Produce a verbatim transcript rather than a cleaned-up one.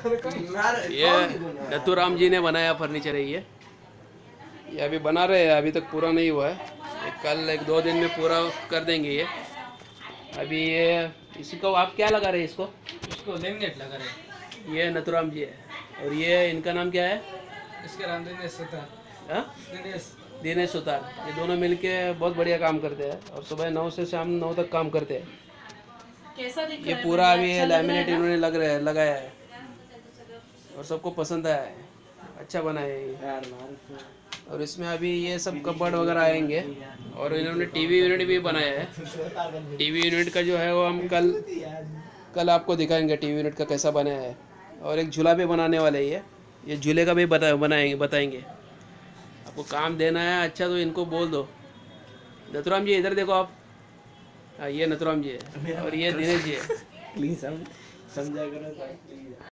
ये नथुराम जी ने बनाया फर्नीचर है ये ये अभी बना रहे हैं, अभी तक पूरा नहीं हुआ है। ये कल एक दो दिन में पूरा कर देंगे ये। अभी ये इसको आप क्या लगा रहे हैं इसको? इसको लेमिनेट लगा रहे। ये नथुराम जी है और ये इनका नाम क्या है? इसके नाम दिनेश सुतार। हाँ, दिनेश दिनेश सुतार। ये दोनों मिलके बहुत बढ़िया काम करते हैं और सुबह नौ से शाम नौ तक काम करते हैं। कैसा दिख ये रहा है? पूरा अभी अच्छा लग रहा है लैमिनेट ना? इन्होंने लग रहा है लगाया है और सबको पसंद आया है, अच्छा बना है ये। और इसमें अभी ये सब कपबोर्ड वगैरह आएंगे और इन्होंने टीवी यूनिट भी बनाया है। टीवी यूनिट का जो है वो हम कल कल आपको दिखाएंगे टीवी यूनिट का कैसा बनाया है। और एक झूला भी बनाने वाले ये ये झूले का भी बता बनाएंगे बताएंगे। आपको काम देना है अच्छा तो इनको बोल दो। नथुराम जी इधर देखो आप। हाँ, ये नथुराम जी है और ये दिनेश जी है। प्लीज हम समझा करो।